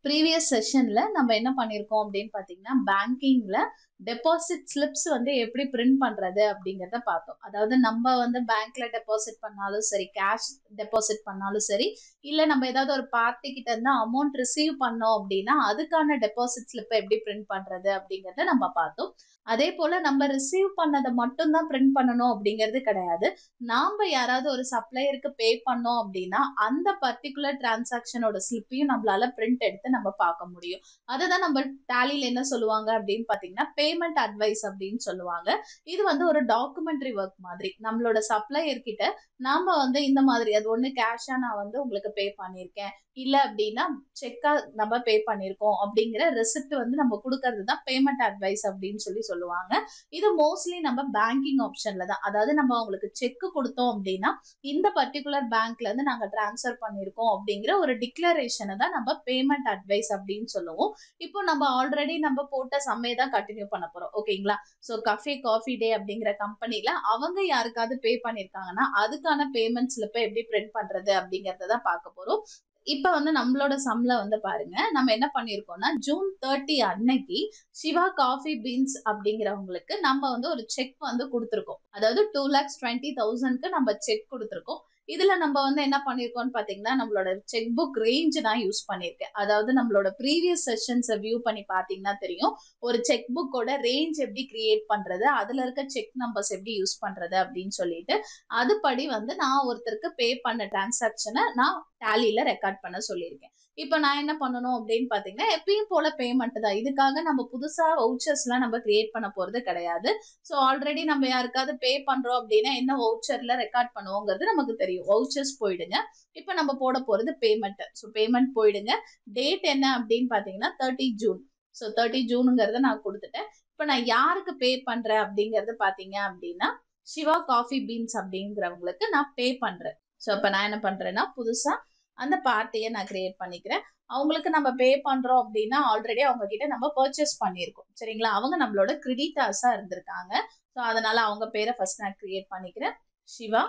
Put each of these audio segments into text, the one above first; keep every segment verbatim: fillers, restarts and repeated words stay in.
Previous செஷன்ல நம்ம என்ன பண்ணியிருக்கோம் அப்படின்னு பார்த்தீங்கன்னா, பேங்கிங்ல டெபாசிட் ஸ்லிப்ஸ் வந்து எப்படி பிரிண்ட் பண்றது அப்படிங்கிறத பார்த்தோம். அதாவது நம்ம வந்து பேங்க்ல டெபாசிட் பண்ணாலும் சரி, கேஷ் டெபாசிட் பண்ணாலும் சரி, இல்ல நம்ம ஏதாவது ஒரு பார்ட்டி கிட்ட இருந்து அமௌண்ட் ரிசீவ் பண்ணோம் அப்படின்னா, அதுக்கான டெபாசிட் ஸ்லிப்பை எப்படி பிரிண்ட் பண்றது அப்படிங்கிறத நம்ம பார்த்தோம். அதே போல நம்ம ரிசீவ் பண்ணதை மட்டும் தான் பிரிண்ட் பண்ணணும் அப்படிங்கிறது கிடையாது. நாம யாராவது ஒரு சப்ளையருக்கு பே பண்ணோம் அப்படின்னா, அந்த பர்டிகுலர் டிரான்சாக்ஷனோட ஸ்லிப்பையும் நம்மளால பிரிண்ட் எடுத்து நம்ம பார்க்க முடியும். அதுதான் நம்ம டேலில என்ன சொல்லுவாங்க அப்படின்னு பாத்தீங்கன்னா, பேமெண்ட் அட்வைஸ் அப்படின்னு சொல்லுவாங்க. இது வந்து ஒரு டாக்குமெண்ட்ரி ஒர்க் மாதிரி. நம்மளோட சப்ளையர் கிட்ட நாம வந்து இந்த மாதிரி அது ஒண்ணு கேஷா நான் வந்து உங்களுக்கு பே பண்ணிருக்கேன், இல்ல அப்படின்னா செக்கா நம்ம பே பண்ணிருக்கோம் அப்படிங்கிற ரெசிப்ட் வந்து நம்ம கொடுக்கறது தான் பேமெண்ட் அட்வைஸ் அப்படின்னு சொல்லி சொல்லுவாங்க. இது மோஸ்ட்லி நம்ம பேங்கிங் ஆப்ஷன்ல தான். அதாவது நம்ம அவங்களுக்கு செக் கொடுத்தோம் அப்படின்னா, இந்த பர்டிகுலர் பேங்க்ல இருந்து நாங்க டிரான்ஸ்ஃபர் பண்ணிருக்கோம் அப்படிங்கிற ஒரு டிக்ளரேஷனை தான் நம்ம பேமெண்ட் அட்வைஸ் அப்படின்னு சொல்லுவோம். இப்போ நம்ம ஆல்ரெடி நம்ம போட்ட சம்மே தான் கண்டினியூ பண்ண போறோம். ஓகேங்களா? சோ கஃபே காஃபி டே அப்படிங்கிற கம்பெனில அவங்க யாருக்காவது பே பண்ணிருக்காங்கன்னா, அதுக்கான பேமெண்ட் ஸ்லிப்பை எப்படி பிரிண்ட் பண்றது அப்படிங்கறத தான் பார்க்க போறோம். இப்ப வந்து நம்மளோட சம்ல வந்து பாருங்க, நம்ம என்ன பண்ணிருக்கோம்னா, ஜூன் முப்பது அன்னைக்கு சிவா காஃபி பீன்ஸ் அப்படிங்கிறவங்களுக்கு நம்ம வந்து ஒரு செக் வந்து கொடுத்திருக்கோம். அதாவது டூ லேக்ஸ் டுவெண்ட்டி தௌசண்ட்க்கு நம்ம செக் கொடுத்திருக்கோம். இதுல நம்ம வந்து என்ன பண்ணிருக்கோம்னு பாத்தீங்கன்னா, நம்மளோட செக் புக் ரேஞ்ச் நான் யூஸ் பண்ணிருக்கேன். அதாவது நம்மளோட ப்ரீவியஸ் செஷன்ஸை வியூ பண்ணி பாத்தீங்கன்னா தெரியும், ஒரு செக் புக்கோட ரேஞ்ச் எப்படி கிரியேட் பண்றது, அதுல இருக்க செக் நம்பர்ஸ் எப்படி யூஸ் பண்றது அப்படின்னு சொல்லிட்டு அதுபடி வந்து நான் ஒருத்தருக்கு பே பண்ண டிரான்சாக்ஷனை நான் டேலில ரெக்கார்ட் பண்ண சொல்லியிருக்கேன். இப்ப நான் என்ன பண்ணணும் அப்படின்னு பாத்தீங்கன்னா, எப்பயும் போல பேமெண்ட் தான். இதுக்காக நம்ம புதுசா வவுச்சர்ஸ் எல்லாம் நம்ம கிரியேட் பண்ண போறது கிடையாது. சோ ஆல்ரெடி நம்ம யாருக்காவது பே பண்றோம் அப்படின்னா என்ன வவுச்சர்ல ரெக்கார்ட் பண்ணுவோங்கிறது நமக்கு தெரியும். வவுச்சர்ஸ் போயிடுங்க. இப்ப நம்ம போட போறது பேமெண்ட். சோ பேமெண்ட் போயிடுங்க. டேட் என்ன அப்படின்னு பாத்தீங்கன்னா தேர்ட்டி ஜூன். சோ தேர்ட்டி ஜூனுங்கிறத நான் கொடுத்துட்டேன். இப்ப நான் யாருக்கு பே பண்றேன் அப்படிங்கறது பாத்தீங்க அப்படின்னா, சிவா காஃபி பீன்ஸ் அப்படிங்கிறவங்களுக்கு நான் பே பண்றேன். சோ அப்ப நான் என்ன பண்றேன்னா, புதுசா அந்த பார்ட்டியை நான் கிரியேட் பண்ணிக்கிறேன். அவங்களுக்கு நம்ம பே பண்றோம் அப்படின்னா, ஆல்ரெடி அவங்க கிட்ட நம்ம பர்ச்சேஸ் பண்ணிருக்கோம். சரிங்களா? அவங்க நம்மளோட கிரெடிட்டார்ஸா இருந்திருக்காங்க. சோ அதனால அவங்க பேரை ஃபர்ஸ்ட் நான் கிரியேட் பண்ணிக்கிறேன். Siva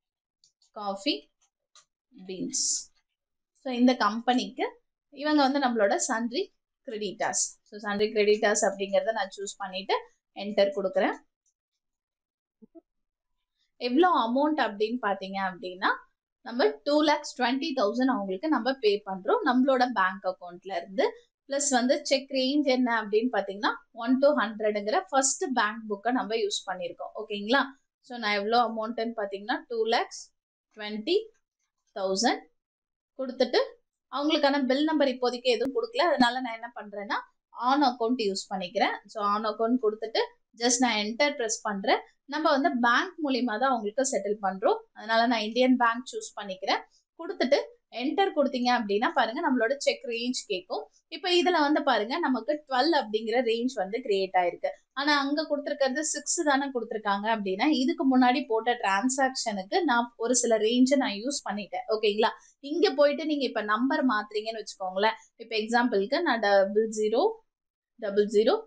coffee beans. சோ இந்த கம்பெனிக்கு இவங்க வந்து நம்மளோட sundry creditors. So sundry creditors அப்படிங்கறத நான் சூஸ் பண்ணிட்டு என்டர் கொடுக்குறேன். எவ்வளவு அமௌண்ட் அப்படின்னு பாத்தீங்க அப்படின்னா, நம்ம டூ லேக்ஸ் டுவெண்ட்டி தௌசண்ட் அவங்களுக்கு நம்ம பே பண்றோம் நம்மளோட பேங்க் அக்கௌண்ட்ல இருந்து. பிளஸ் வந்து செக் ரேஞ்ச் என்ன அப்படின்னு பாத்தீங்கன்னா, ஒன் டு ஹண்ட்ரட்ங்கிற ஃபர்ஸ்ட் பேங்க் புக்கை நம்ம யூஸ் பண்ணிருக்கோம். ஓகேங்களா? ஸோ நான் எவ்வளோ அமௌண்ட்னு பாத்தீங்கன்னா டூ லேக்ஸ் டுவெண்ட்டி தௌசண்ட் கொடுத்துட்டு அவங்களுக்கான பில் நம்பர் இப்போதைக்கு எதுவும் கொடுக்கல. அதனால நான் என்ன பண்றேன்னா, ஆன் அக்கௌண்ட் யூஸ் பண்ணிக்கிறேன். ஸோ ஆன் அக்கௌண்ட் கொடுத்துட்டு ஜஸ்ட் நான் என்டர் ப்ரெஸ் பண்றேன். நம்ம வந்து பேங்க் மூலியமா தான் அவங்களுக்கு செட்டில் பண்றோம். அதனால நான் இந்தியன் பேங்க் சூஸ் பண்ணிக்கிறேன். கொடுத்துட்டு என்டர் கொடுத்தீங்க அப்படின்னா பாருங்க, நம்மளோட செக் ரேஞ்ச் கேட்கும். இப்ப இதுல வந்து பாருங்க, நமக்கு டுவெல் அப்படிங்கிற ரேஞ்ச் வந்து கிரியேட் ஆயிருக்கு. ஆனா அங்க கொடுத்துருக்கிறது சிக்ஸ் தானே கொடுத்துருக்காங்க. அப்படின்னா இதுக்கு முன்னாடி போட்ட டிரான்சாக்ஷனுக்கு நான் ஒரு சில ரேஞ்சை நான் யூஸ் பண்ணிட்டேன். ஓகேங்களா? இங்க போயிட்டு நீங்க இப்ப நம்பர் மாத்துறீங்கன்னு வச்சுக்கோங்களேன். இப்ப எக்ஸாம்பிளுக்கு நான் double zero double zero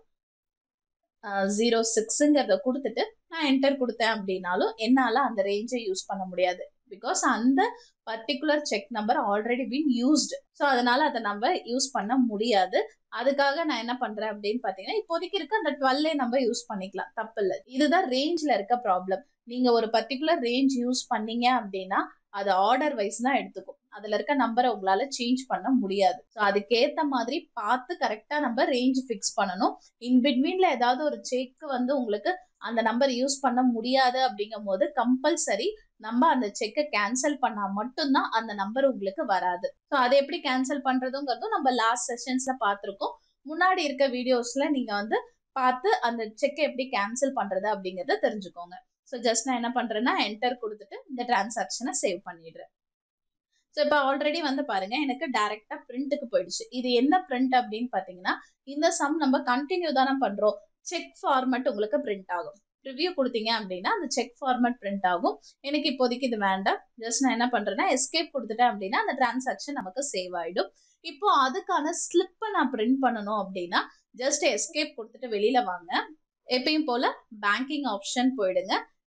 zero சிக்ஸ்ங்கிறத கொடுத்துட்டு நான் என்டர் கொடுத்தேன் அப்படின்னாலும் என்னால அந்த ரேஞ்சை யூஸ் பண்ண முடியாது. பிகாஸ் அந்த particular cheque number already been used. So அதனால அதை நம்ம யூஸ் பண்ண முடியாது. அதுக்காக நான் என்ன பண்றேன் அப்படின்னு பாத்தீங்கன்னா, இப்போதைக்கு இருக்க அந்த டுவெல்லே நம்ம யூஸ் பண்ணிக்கலாம், தப்பு இல்லை. இதுதான் ரேஞ்ச்ல இருக்க ப்ராப்ளம். நீங்க ஒரு பர்டிகுலர் ரேஞ்ச் யூஸ் பண்ணீங்க அப்படின்னா அது ஆர்டர் வைஸ் தான் எடுத்துக்கும். அதுல இருக்க நம்பரை உங்களால சேஞ்ச் பண்ண முடியாது. ஸோ அதுக்கேத்த மாதிரி பார்த்து கரெக்டா நம்ம ரேஞ்ச் ஃபிக்ஸ் பண்ணணும். இன் பிட்வீன்ல ஏதாவது ஒரு செக் வந்து உங்களுக்கு அந்த நம்பர் யூஸ் பண்ண முடியாது அப்படிங்கும் போது கம்பல்சரி நம்ம அந்த செக்கை கேன்சல் பண்ணா மட்டும்தான் அந்த நம்பர் உங்களுக்கு வராது. ஸோ அதை எப்படி கேன்சல் பண்றதுங்கிறதும் நம்ம லாஸ்ட் செஷன்ஸ்ல பார்த்துருக்கோம். முன்னாடி இருக்க வீடியோஸ்ல நீங்க வந்து பார்த்து அந்த செக்கை எப்படி கேன்சல் பண்றது அப்படிங்கறத தெரிஞ்சுக்கோங்க. ஸோ ஜஸ்ட் நான் என்ன பண்றேன்னா, என்டர் கொடுத்துட்டு இந்த டிரான்சாக்ஷனை சேவ் பண்ணிடுறேன். ஸோ இப்போ ஆல்ரெடி வந்து பாருங்க, எனக்கு டைரக்டா பிரிண்ட்டுக்கு போயிடுச்சு. இது என்ன பிரிண்ட் அப்படின்னு பாத்தீங்கன்னா, இந்த சம் நம்ம கண்டினியூ தானே பண்றோம். செக் ஃபார்மட் உங்களுக்கு பிரிண்ட் ஆகும். ரிவ்யூ கொடுத்தீங்க அப்படின்னா அந்த செக் ஃபார்மட் பிரிண்ட் ஆகும். எனக்கு இப்போதைக்கு இது வேண்டாம். ஜஸ்ட் நான் என்ன பண்றேன்னா, எஸ்கேப் கொடுத்துட்டேன் அப்படின்னா அந்த டிரான்சாக்ஷன் நமக்கு சேவ் ஆயிடும். இப்போ அதுக்கான ஸ்லிப்பை நான் பிரிண்ட் பண்ணணும் அப்படின்னா ஜஸ்ட் எஸ்கேப் கொடுத்துட்டு வெளியில வாங்க. எப்பயும் போல பேங்கிங் ஆப்ஷன் போயிடுங்க.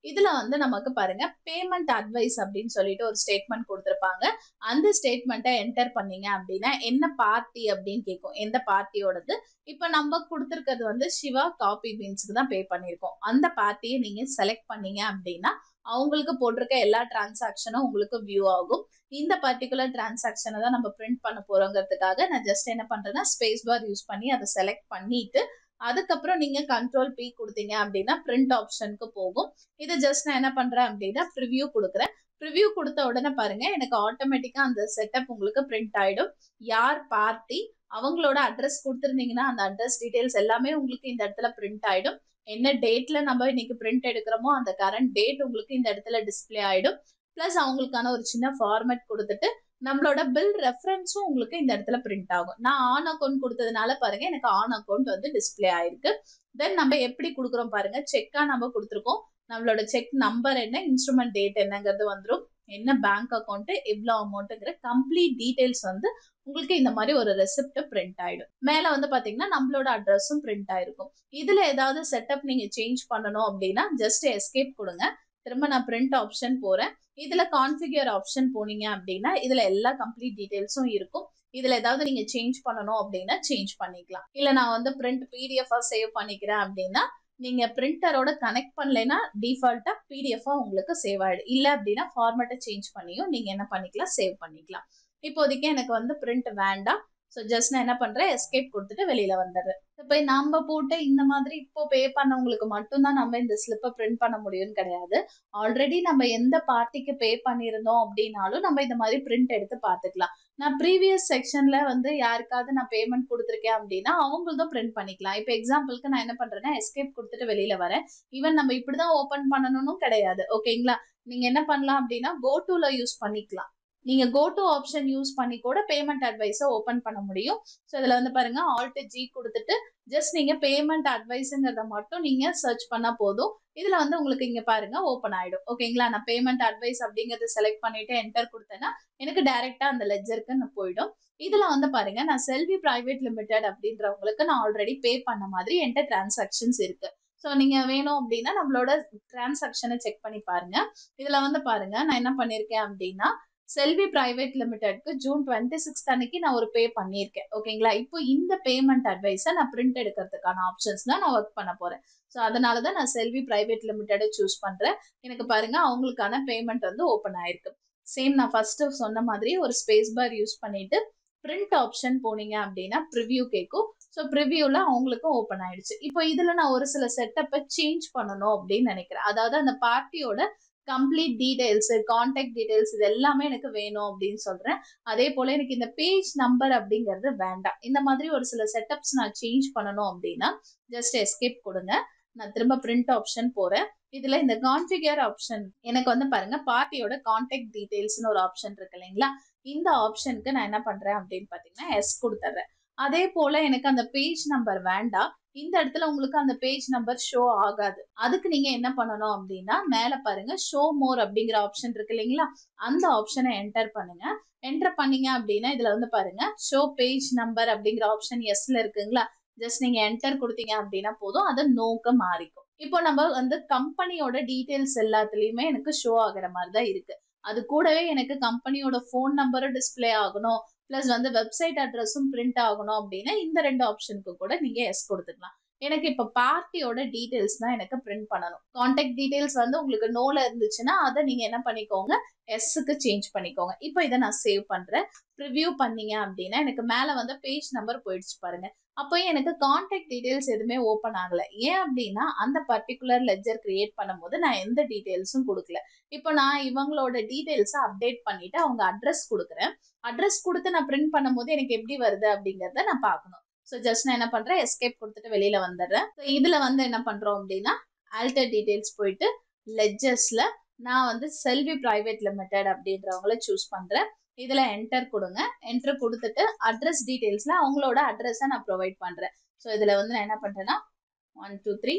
இதுல வந்து நமக்கு பாருங்க பேமெண்ட் அட்வைஸ் அப்படின்னு சொல்லிட்டு ஒரு ஸ்டேட்மெண்ட் கொடுத்திருப்பாங்க. அந்த ஸ்டேட்மெண்ட்டை என்டர் பண்ணீங்க அப்படின்னா என்ன பார்ட்டி அப்படின்னு கேட்கும். எந்த பார்ட்டியோடது. இப்ப நம்ம கொடுத்திருக்கிறது வந்து சிவா காபி பீன்ஸ்க்கு தான் பே பண்ணிருக்கோம். அந்த பார்ட்டியை நீங்க செலக்ட் பண்ணீங்க அப்படின்னா அவங்களுக்கு போட்டிருக்க எல்லா டிரான்சாக்ஷனும் உங்களுக்கு வியூ ஆகும். இந்த பர்டிகுலர் டிரான்சாக்ஷனை தான் நம்ம பிரிண்ட் பண்ண போறோங்கிறதுக்காக நான் ஜஸ்ட் என்ன பண்றேன்னா ஸ்பேஸ் பார் யூஸ் பண்ணி அதை செலக்ட் பண்ணிட்டு அதுக்கப்புறம் நீங்க கண்ட்ரோல் பி கொடுத்தீங்க அப்படின்னா பிரிண்ட் ஆப்ஷனுக்கு போகும். இது ஜஸ்ட் நான் என்ன பண்றேன் அப்படின்னா ப்ரிவ்யூ கொடுக்குறேன். ப்ரிவ்யூ கொடுத்த உடனே பாருங்க எனக்கு ஆட்டோமேட்டிக்கா அந்த செட்டப் உங்களுக்கு பிரிண்ட் ஆயிடும். யார் பார்ட்டி அவங்களோட அட்ரஸ் கொடுத்துருந்தீங்கன்னா அந்த அட்ரஸ் டீடைல்ஸ் எல்லாமே உங்களுக்கு இந்த இடத்துல பிரிண்ட் ஆயிடும். என்ன டேட்ல நம்ம இன்னைக்கு பிரிண்ட் எடுக்கிறோமோ அந்த கரண்ட் டேட் உங்களுக்கு இந்த இடத்துல டிஸ்பிளே ஆயிடும். பிளஸ் அவங்களுக்கான ஒரு சின்ன ஃபார்மேட் கொடுத்துட்டு நம்மளோட பில் ரெஃபரன்ஸும் உங்களுக்கு இந்த இடத்துல பிரிண்ட் ஆகும். நான் ஆன் அக்கௌண்ட் கொடுத்ததுனால பாருங்க எனக்கு ஆன் அக்கௌண்ட் வந்து டிஸ்பிளே ஆயிருக்கு. தென் நம்ம எப்படி கொடுக்குறோம் பாருங்க, செக்கா நம்ம கொடுத்துருக்கோம். நம்மளோட செக் நம்பர் என்ன, இன்ஸ்ட்ருமெண்ட் டேட் என்னங்கிறது வந்துடும், என்ன பேங்க் அக்கௌண்ட், எவ்வளவு அமௌண்ட்ங்கிற கம்ப்ளீட் டீடைல்ஸ் வந்து உங்களுக்கு இந்த மாதிரி ஒரு ரெசிப்ட் பிரிண்ட் ஆயிடும். மேல வந்து பாத்தீங்கன்னா நம்மளோட அட்ரஸும் பிரிண்ட் ஆயிருக்கும். இதுல ஏதாவது செட்டப் நீங்க சேஞ்ச் பண்ணணும் அப்படின்னா ஜஸ்ட் எஸ்கேப் கொடுங்க. திரும்ப நான் பிரிண்ட் ஆப்ஷன் போறேன். இதுல கான்ஃபிகர் ஆப்ஷன் போனீங்க அப்படின்னா இதுல எல்லா கம்ப்ளீட் டீடைல்ஸும் இருக்கும். இதுல ஏதாவது நீங்க சேஞ்ச் பண்ணணும் அப்படின்னா சேஞ்ச் பண்ணிக்கலாம். இல்ல நான் வந்து பிரிண்ட் பிடிஎஃப் சேவ் பண்ணிக்கிறேன் அப்படின்னா நீங்க பிரிண்டரோட கனெக்ட் பண்ணலைன்னா டிஃபால்ட்டா பிடிஎஃப் உங்களுக்கு சேவ் ஆயிடும். இல்ல அப்படின்னா ஃபார்மேட்டை சேஞ்ச் பண்ணியும் நீங்க என்ன பண்ணிக்கலாம், சேவ் பண்ணிக்கலாம். இப்போதைக்கு எனக்கு வந்து பிரிண்ட் வேண்டாம். ஸோ ஜஸ்ட் நான் என்ன பண்றேன், எஸ்கேப் கொடுத்துட்டு வெளியில வந்துடுறேன். இப்போ நம்ம போட்டு இந்த மாதிரி இப்போ பே பண்ணவங்களுக்கு மட்டும்தான் நம்ம இந்த ஸ்லிப்பை பிரிண்ட் பண்ண முடியும்னு கிடையாது. ஆல்ரெடி நம்ம எந்த பார்ட்டிக்கு பே பண்ணியிருந்தோம் அப்படின்னாலும் நம்ம இந்த மாதிரி பிரிண்ட் எடுத்து பார்த்துக்கலாம். நான் ப்ரீவியஸ் செக்ஷன்ல வந்து யாருக்காவது நான் பேமெண்ட் கொடுத்துருக்கேன் அப்படின்னா அவங்களும் பிரிண்ட் பண்ணிக்கலாம். இப்போ எக்ஸாம்பிளுக்கு நான் என்ன பண்றேன்னா எஸ்கேப் கொடுத்துட்டு வெளியில வரேன். ஈவன் நம்ம இப்படிதான் ஓபன் பண்ணணும்னு கிடையாது. ஓகேங்களா, நீங்க என்ன பண்ணலாம் அப்படின்னா கோ டுல யூஸ் பண்ணிக்கலாம். நீங்க கோ டு ஆப்ஷன் யூஸ் பண்ணி கூட பேமெண்ட் அட்வைஸை ஓபன் பண்ண முடியும். ஸோ இதுல வந்து பாருங்க ஆல்ட் ஜி கொடுத்துட்டு ஜஸ்ட் நீங்க பேமெண்ட் அட்வைஸ்ங்கிறத மட்டும் நீங்க சர்ச் பண்ணா போதும். இதுல வந்து உங்களுக்கு இங்க பாருங்க ஓப்பன் ஆயிடும். ஓகேங்களா, நான் பேமெண்ட் அட்வைஸ் அப்படிங்கறத செலக்ட் பண்ணிட்டு என்டர் கொடுத்தேன்னா எனக்கு டைரக்டா அந்த லெட்ஜருக்கு போயிடும். இதுல வந்து பாருங்க நான் செல்வி பிரைவேட் லிமிடெட் அப்படின்றவங்களுக்கு நான் ஆல்ரெடி பே பண்ண மாதிரி என்கிட்ட டிரான்சாக்ஷன்ஸ் இருக்கு. ஸோ நீங்க வேணும் அப்படின்னா நம்மளோட டிரான்சாக்ஷனை செக் பண்ணி பாருங்க. இதுல வந்து பாருங்க நான் என்ன பண்ணிருக்கேன் அப்படின்னா செல்வி பிரைவேட் லிமிடெட்க்கு ஜூன் டுவெண்ட்டி சிக்ஸ்த் அன்னைக்கு நான் ஒரு பே பண்ணியிருக்கேன். ஓகேங்களா, இப்போ இந்த பேமெண்ட் அட்வைஸை நான் பிரிண்ட் எடுக்கிறதுக்கான ஆப்ஷன்ஸ் தான் நான் ஒர்க் பண்ண போறேன். ஸோ அதனாலதான் நான் செல்வி பிரைவேட் லிமிடெடை சூஸ் பண்றேன். எனக்கு பாருங்க அவங்களுக்கான பேமெண்ட் வந்து ஓப்பன் ஆயிருக்கு. சேம் நான் ஃபர்ஸ்ட் சொன்ன மாதிரி ஒரு ஸ்பேஸ் பார் யூஸ் பண்ணிட்டு பிரிண்ட் ஆப்ஷன் போனீங்க அப்படின்னா ப்ரிவ்யூ கேட்கும். ஸோ ப்ரிவ்யூல அவங்களுக்கும் ஓப்பன் ஆயிடுச்சு. இப்போ இதுல நான் ஒரு சில செட்டப்பை சேஞ்ச் பண்ணணும் அப்படின்னு நினைக்கிறேன். அதாவது அந்த பார்ட்டியோட கம்ப்ளீட் டீடைல்ஸ், கான்டாக்ட் டீடைல்ஸ் இது எல்லாமே எனக்கு வேணும் அப்படின்னு சொல்றேன். அதே போல எனக்கு இந்த பேஜ் நம்பர் அப்படிங்கிறது வேண்டாம். இந்த மாதிரி ஒரு சில செட்டப்ஸ் நான் சேஞ்ச் பண்ணணும் அப்படின்னா ஜஸ்ட் எஸ்கேப் கொடுங்க. நான் திரும்ப பிரிண்ட் ஆப்ஷன் போறேன். இதுல இந்த கான்ஃபிகர் ஆப்ஷன் எனக்கு வந்து பாருங்க பார்ட்டியோட கான்டாக்ட் டீடைல்ஸ்னு ஒரு ஆப்ஷன் இருக்கு இல்லைங்களா, இந்த ஆப்ஷனுக்கு நான் என்ன பண்றேன் அப்படின்னு பாத்தீங்கன்னா எஸ் கொடுத்துறேன். அதே போல எனக்கு அந்த பேஜ் நம்பர் வேண்டாம். இந்த இடத்துல உங்களுக்கு அந்த பேஜ் நம்பர் ஷோ ஆகாது. அதுக்கு நீங்க என்ன பண்ணணும் அப்படின்னா மேல பாருங்க ஷோ மோர் அப்படிங்கிற ஆப்ஷன் இருக்கு இல்லைங்களா, அந்த ஆப்ஷனை என்டர் பண்ணுங்க. என்டர் பண்ணீங்க அப்படின்னா இதுல வந்து பாருங்க ஷோ பேஜ் நம்பர் அப்படிங்கிற ஆப்ஷன் எஸ்ல இருக்குங்களா, ஜஸ்ட் நீங்க என்டர் கொடுத்தீங்க அப்படின்னா போதும், அது நோக்க மாறிக்கும். இப்போ நம்ம வந்து கம்பெனியோட டீடைல்ஸ் எல்லாத்துலயுமே எனக்கு ஷோ ஆகுற மாதிரி தான் இருக்கு. அது கூடவே எனக்கு கம்பெனியோட போன் நம்பரும் டிஸ்பிளே ஆகணும், பிளஸ் வந்து வெப்சைட் அட்ரஸும் பிரிண்ட் ஆகணும் அப்படின்னா இந்த ரெண்டு ஆப்ஷனுக்கு கூட நீங்க எஸ் கொடுத்துக்கலாம். எனக்கு இப்ப பார்ட்டியோட டீடைல்ஸ் தான் எனக்கு பிரிண்ட் பண்ணணும். கான்டாக்ட் டீடைல்ஸ் வந்து உங்களுக்கு நோல இருந்துச்சுன்னா அதை நீங்க என்ன பண்ணிக்கோங்க, எஸ்க்கு சேஞ்ச் பண்ணிக்கோங்க. இப்போ இதை நான் சேவ் பண்றேன். ப்ரிவ்யூ பண்ணீங்க அப்படின்னா எனக்கு மேல வந்து பேஜ் நம்பர் போயிடுச்சு பாருங்க. அப்போ எனக்கு கான்டாக்ட் டீடைல்ஸ் எதுவுமே ஓப்பன் ஆகல. ஏன் அப்படின்னா அந்த பர்டிகுலர் லெட்ஜர் கிரியேட் பண்ணும்போது நான் எந்த டீடைல்ஸும் கொடுக்கல. இப்போ நான் இவங்களோட டீடைல்ஸை அப்டேட் பண்ணிட்டு அவங்க அட்ரஸ் கொடுக்குறேன். அட்ரஸ் கொடுத்து நான் பிரிண்ட் பண்ணும்போது எனக்கு எப்படி வருது அப்படிங்கறத நான் பார்க்கணும். ஸோ ஜஸ்ட் நான் என்ன பண்றேன், எஸ்கேப் கொடுத்துட்டு வெளியில வந்துடுறேன். ஸோ இதுல வந்து என்ன பண்றோம் அப்படின்னா ஆல்டர் டீடைல்ஸ் போயிட்டு லெட்ஜர்ஸ்ல நான் வந்து செல்வி பிரைவேட் லிமிடெட் அப்படின்றவங்கள சூஸ் பண்றேன். இதுல என்டர் கொடுங்க. என்டர் கொடுத்துட்டு அட்ரஸ் டீடைல்ஸ்ல அவங்களோட அட்ரஸை நான் ப்ரொவைட் பண்றேன். ஸோ இதுல வந்து நான் என்ன பண்றேன்னா one two three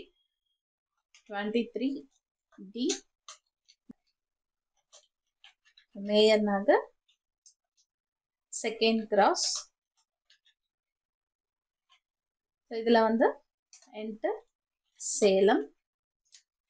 twenty three D mayor Nagar second cross. இதுல வந்து என்டர் சேலம்.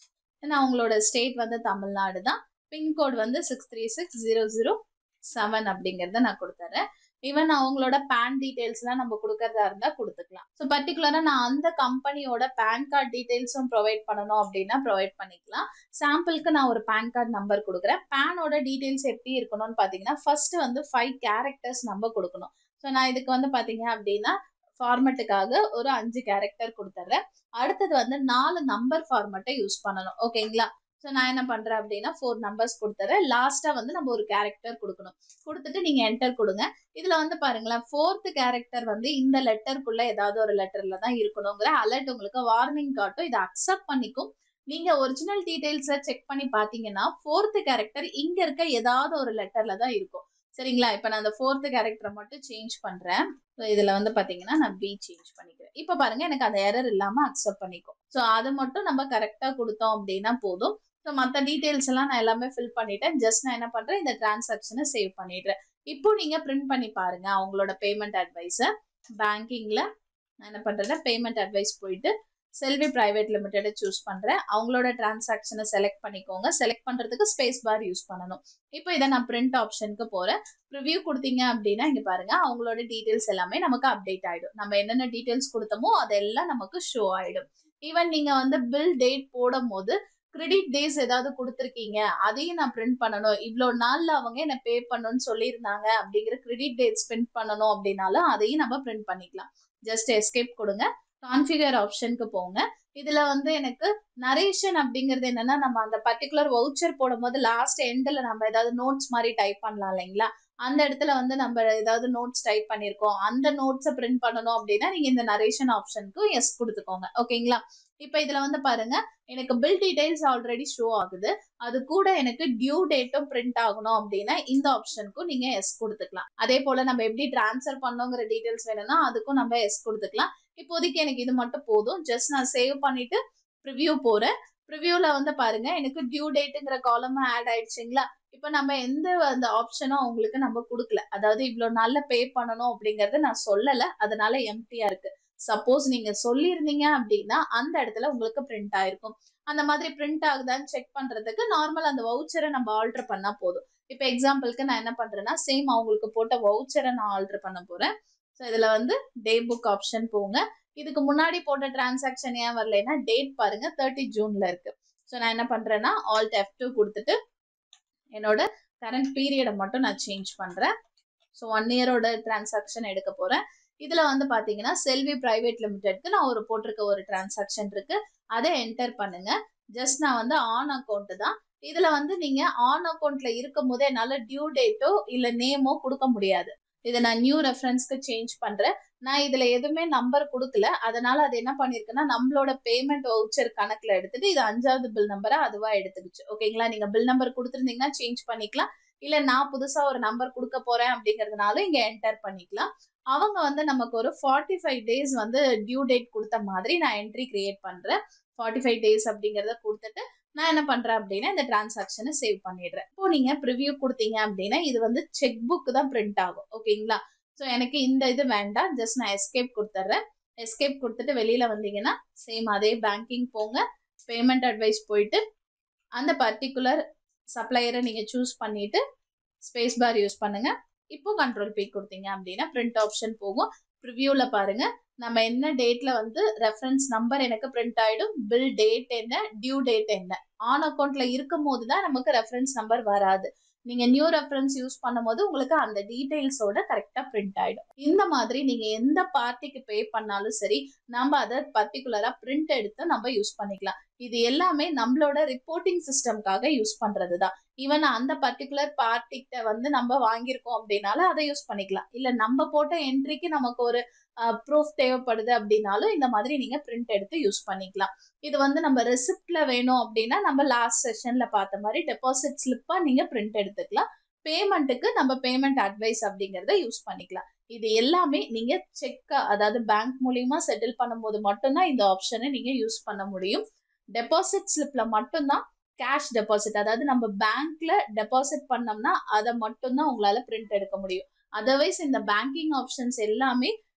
நான் உங்களோட ஸ்டேட் வந்து தமிழ்நாடு தான். பின்கோட் வந்து six three six zero zero seven அப்படிங்கிறத நான் கொடுத்துறேன். ஈவன் அவங்களோட பேன் டீடைல்ஸ்லாம் நம்ம கொடுக்கறதா இருந்தா கொடுத்துக்கலாம். ஸோ பர்டிகுலரா நான் அந்த கம்பெனியோட பேன் கார்டு டீடைல்ஸும் ப்ரொவைட் பண்ணணும் அப்படின்னா ப்ரொவைட் பண்ணிக்கலாம். சாம்பிளுக்கு நான் ஒரு பேன் கார்டு நம்பர் கொடுக்குறேன். பேனோட டீடைல்ஸ் எப்படி இருக்கணும்னு பார்த்தீங்கன்னா ஃபர்ஸ்ட் வந்து ஃபைவ் கேரக்டர்ஸ் நம்ம கொடுக்கணும். ஸோ நான் இதுக்கு வந்து பார்த்தீங்க அப்படின்னா ஃபார்மேட்டுக்காக ஒரு அஞ்சு கேரக்டர் கொடுத்துட்றேன். அடுத்தது வந்து நாலு நம்பர் ஃபார்மேட்டை யூஸ் பண்ணணும். ஓகேங்களா? ஸோ நான் என்ன பண்றேன் அப்படின்னா ஃபோர் நம்பர்ஸ் கொடுத்துறேன். லாஸ்டா வந்து நம்ம ஒரு கேரக்டர் கொடுக்கணும். கொடுத்துட்டு நீங்க என்டர் கொடுங்க. இதுல வந்து பாருங்களேன், ஃபோர்த் கேரக்டர் வந்து இந்த லெட்டருக்குள்ள ஏதாவது ஒரு லெட்டர்ல தான் இருக்கணுங்கிற அலர்ட் உங்களுக்கு வார்னிங் காட்டும். இதை அக்செப்ட் பண்ணிக்கும். நீங்க ஒரிஜினல் டீடைல்ஸை செக் பண்ணி பாத்தீங்கன்னா ஃபோர்த் கேரக்டர் இங்க இருக்க ஏதாவது ஒரு லெட்டர்ல தான் இருக்கும். சரிங்களா? இப்ப நான் அந்த ஃபோர்த் கேரக்டரை மட்டும் சேஞ்ச் பண்றேன். இதுல வந்து பாத்தீங்கன்னா நான் பி சேஞ்ச் பண்ணிக்கிறேன். இப்ப பாருங்க எனக்கு அந்த எரர் இல்லாம அக்செப்ட் பண்ணிக்கும். ஸோ அதை மட்டும் நம்ம கரெக்டா கொடுத்தோம் அப்படின்னா போதும். ஸோ மற்ற டீடைல்ஸ் எல்லாம் நான் எல்லாமே ஃபில் பண்ணிட்டேன். ஜஸ்ட் நான் என்ன பண்றேன், இந்த டிரான்சாக்ஷனை சேவ் பண்ணிடுறேன். இப்போ நீங்க பிரிண்ட் பண்ணி பாருங்க அவங்களோட பேமெண்ட் அட்வைஸை. பேங்கிங்ல நான் என்ன பண்றேன்னா பேமெண்ட் அட்வைஸ் போயிட்டு செல்வி பிரைவேட் லிமிடெட் சூஸ் பண்றேன். அவங்களோட டிரான்சாக்ஷனை செலக்ட் பண்ணிக்கோங்க. செலக்ட் பண்றதுக்கு ஸ்பேஸ் பார் யூஸ் பண்ணணும். இப்போ இதை நான் பிரிண்ட் ஆப்ஷனுக்கு போறேன். ரிவ்யூ கொடுத்தீங்க அப்படின்னா இங்க பாருங்க அவங்களோட டீடைல்ஸ் எல்லாமே நமக்கு அப்டேட் ஆயிடும். நம்ம என்னென்ன டீடைல்ஸ் கொடுத்தோமோ அதெல்லாம் நமக்கு ஷோ ஆயிடும். ஈவன் நீங்க வந்து பில் டேட் போடும் போது கிரெடிட் டேஸ் ஏதாவது கொடுத்துருக்கீங்க, அதையும் நான் பிரிண்ட் பண்ணணும். இவ்வளோ நாள்ல அவங்க என்ன பே பண்ணணும்னு சொல்லியிருந்தாங்க அப்படிங்கிற கிரெடிட் டேட்ஸ் பிரிண்ட் பண்ணணும் அப்படின்னாலும் அதையும் நம்ம பிரிண்ட் பண்ணிக்கலாம். ஜஸ்ட் எஸ்கேப் கொடுங்க. கான்ஃபிகர் ஆப்ஷனுக்கு போங்க. இதுல வந்து எனக்கு நரேஷன் அப்படிங்கிறது என்னன்னா நம்ம அந்த பர்டிகுலர் வவுச்சர் போடும் போது லாஸ்ட் எண்ட்ல நம்ம ஏதாவது நோட்ஸ் மாதிரி டைப் பண்ணலாம் இல்லைங்களா? அந்த இடத்துல வந்து நம்ம ஏதாவது நோட்ஸ் டைப் பண்ணிருக்கோம், அந்த நோட்ஸை பிரிண்ட் பண்ணணும் அப்படின்னா நீங்க இந்த நரேஷன் ஆப்ஷனுக்கு எஸ் கொடுத்துக்கோங்க. ஓகேங்களா? இப்ப இதுல வந்து பாருங்க எனக்கு பில் டீடைல்ஸ் ஆல்ரெடி ஷோ ஆகுது. அது கூட எனக்கு டியூ டேட்டும் பிரிண்ட் ஆகணும் அப்படின்னா இந்த ஆப்ஷனுக்கும் நீங்க எஸ் கொடுத்துக்கலாம். அதே போல நம்ம எப்படி டிரான்ஸ்ஃபர் பண்ணோங்கிற டீடைல்ஸ் வேணும்னா அதுக்கும் நம்ம எஸ் கொடுத்துக்கலாம். இப்போதைக்கு எனக்கு இது மட்டும் போதும். ஜஸ்ட் நான் சேவ் பண்ணிட்டு ப்ரிவ்யூ போறேன். ப்ரிவ்யூல வந்து பாருங்க எனக்கு டியூ டேட்டுங்கிற காலம் ஆட் ஆயிடுச்சுங்களா? இப்ப நம்ம எந்த அந்த ஆப்ஷனும் அவங்களுக்கு நம்ம கொடுக்கல. அதாவது இவ்வளவு நாள்ல பே பண்ணணும் அப்படிங்கறத நான் சொல்லல. அதனால எம்டியா இருக்கு. சப்போஸ் நீங்க சொல்லியிருந்தீங்க அப்படின்னா அந்த இடத்துல உங்களுக்கு பிரிண்ட் ஆயிருக்கும். அந்த மாதிரி பிரிண்ட் ஆகுதான்னு செக் பண்றதுக்கு நார்மல் அந்த வவுச்சரை நம்ம ஆல்டர் பண்ணா போதும். இப்ப எக்ஸாம்பிளுக்கு நான் என்ன பண்றேன்னா சேம் அவங்களுக்கு போட்ட வவுச்சரை நான் ஆல்டர் பண்ண போறேன். ஸோ இதுல வந்து டே புக் ஆப்ஷன் போங்க. இதுக்கு முன்னாடி போட்ட டிரான்சாக்ஷன் ஏன் வரலைன்னா டேட் பாருங்க தேர்ட்டி ஜூன்ல இருக்கு. ஸோ நான் என்ன பண்றேன்னா ஆல்ட் எஃப் டூ கொடுத்துட்டு என்னோட கரண்ட் பீரியடை மட்டும் நான் சேஞ்ச் பண்றேன். ஸோ ஒன் இயரோட டிரான்சாக்ஷன் எடுக்க போறேன். இதுல வந்து பாத்தீங்கன்னா செல்வி பிரைவேட் லிமிடெட்க்கு நான் ஒரு போட்டிருக்க ஒரு டிரான்சாக்ஷன் இருக்கு. அதை என்டர் பண்ணுங்க. ஜஸ்ட் நான் வந்து ஆன் அக்கௌண்ட் தான். இதுல வந்து நீங்க ஆன் அக்கௌண்ட்ல இருக்கும் போதே என்னால டியூ டேட்டோ இல்ல நேமோ கொடுக்க முடியாது. இதை நான் நியூ ரெஃபரன்ஸ்க்கு சேஞ்ச் பண்றேன். நான் இதுல எதுவுமே நம்பர் கொடுக்கல. அதனால அது என்ன பண்ணிருக்குன்னா நம்மளோட பேமெண்ட் வவுச்சர் கணக்குல எடுத்துட்டு இது அஞ்சாவது பில் நம்பரா அதுவா எடுத்துக்கிச்சு. ஓகேங்களா? நீங்க பில் நம்பர் கொடுத்துருந்தீங்கன்னா சேஞ்ச் பண்ணிக்கலாம். இல்ல நான் புதுசா ஒரு நம்பர் கொடுக்க போறேன் அப்படிங்கறதுனால இங்க என்டர் பண்ணிக்கலாம். அவங்க வந்து நமக்கு ஒரு ஃபார்ட்டி ஃபைவ் டேஸ் வந்து டியூ டேட் கொடுத்த மாதிரி நான் என்ட்ரி கிரியேட் பண்றேன். ஃபார்ட்டி ஃபைவ் டேஸ் அப்படிங்கறத கொடுத்துட்டு நான் என்ன பண்றேன் அப்படின்னா இந்த டிரான்சாக்ஷனை சேவ் பண்ணிடுறேன். இப்போ நீங்க ப்ரிவ்யூ கொடுத்தீங்க அப்படின்னா இது வந்து செக் புக் தான் பிரிண்ட் ஆகும். ஓகேங்களா? ஸோ எனக்கு இந்த இது வேண்டாம். ஜஸ்ட் நான் எஸ்கேப் கொடுத்துட்றேன். எஸ்கேப் கொடுத்துட்டு வெளியில வந்தீங்கன்னா சேம் அதே பேங்கிங் போங்க. பேமெண்ட் அட்வைஸ் போயிட்டு அந்த பர்டிகுலர் சப்ளையரை நீங்க சூஸ் பண்ணிட்டு ஸ்பேஸ் பார் யூஸ் பண்ணுங்க. இப்போ கண்ட்ரோல் பி கொடுத்தீங்க அப்படின்னா பிரிண்ட் ஆப்ஷன் போகும். ப்ரிவ்யூல பாருங்க நம்ம என்ன டேட்ல வந்து ரெஃபரன்ஸ் நம்பர் எனக்கு பிரிண்ட் ஆயிடும். பில் டேட் என்ன, டியூ டேட் என்ன. ஆன் அக்கௌண்ட்ல இருக்கும் போது தான் நமக்கு ரெஃபரன்ஸ் நம்பர் வராது. நீங்க நியூ ரெஃபரன்ஸ் யூஸ் பண்ணும் போது உங்களுக்கு அந்த டீடைல்ஸோட கரெக்டா பிரிண்ட் ஆயிடும். இந்த மாதிரி நீங்க எந்த பார்ட்டிக்கு பே பண்ணாலும் சரி நம்ம அதை பர்டிகுலரா பிரிண்ட் எடுத்து நம்ம யூஸ் பண்ணிக்கலாம். இது எல்லாமே நம்மளோட ரிப்போர்ட்டிங் சிஸ்டம்காக யூஸ் பண்றதுதான். ஈவன் அந்த பர்டிகுலர் பார்ட்டிகிட்ட வந்து நம்ம வாங்கியிருக்கோம் அப்படின்னாலும் அதை யூஸ் பண்ணிக்கலாம். இல்ல நம்ம போட்ட என்ட்ரிக்கு நமக்கு ஒரு ப்ரூஃப் தேவைப்படுது அப்படின்னாலும் இந்த மாதிரி நீங்க பிரிண்ட் எடுத்து யூஸ் பண்ணிக்கலாம். இது வந்து நம்ம ரெசிப்ட்ல வேணும் அப்படின்னா நம்ம லாஸ்ட் செஷன்ல பார்த்த மாதிரி டெபாசிட் ஸ்லிப்பா நீங்க பிரிண்ட் எடுத்துக்கலாம். பேமெண்ட்டுக்கு நம்ம பேமெண்ட் அட்வைஸ் அப்படிங்கறத யூஸ் பண்ணிக்கலாம். இது எல்லாமே நீங்க செக் அதாவது பேங்க் மூலியமா செட்டில் பண்ணும்போது மட்டும்தான் இந்த ஆப்ஷனை நீங்க யூஸ் பண்ண முடியும். டெபாசிட் ஸ்லிப்ல மட்டும்தான் கேஷ் டெபாசிட் அதாவது நம்ம பேங்க்ல டெபாசிட் பண்ணோம்னா அதை மட்டும்தான் உங்களால பிரிண்ட் எடுக்க முடியும். அதர்வைஸ் இந்த பேங்கிங் ஆப்ஷன்ஸ் எல்லாமே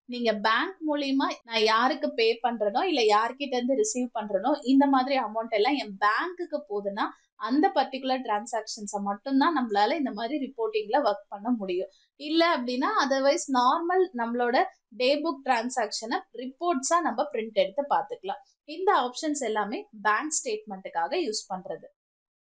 நீங்க பேங்க் மூலியமா நான் யாருக்கு பே பண்றனோ இல்ல யார்கிட்ட இருந்து ரிசீவ் பண்றனோ இந்த மாதிரி அமௌண்ட் எல்லாம் என் பேங்க்குக்கு போகுதுன்னா அந்த பர்டிகுலர் டிரான்சாக்ஷன்ஸை மட்டும்தான் நம்மளால இந்த மாதிரி ரிப்போர்ட்டிங்ல ஒர்க் பண்ண முடியும். இல்ல அப்படின்னா அதர்வைஸ் நார்மல் நம்மளோட டே புக் டிரான்சாக்ஷனை ரிப்போர்ட்ஸா நம்ம பிரிண்ட் எடுத்து பார்த்துக்கலாம். இந்த ஆப்ஷன்ஸ் எல்லாமே பேங்க் ஸ்டேட்மெண்ட்டுக்காக யூஸ் பண்றது.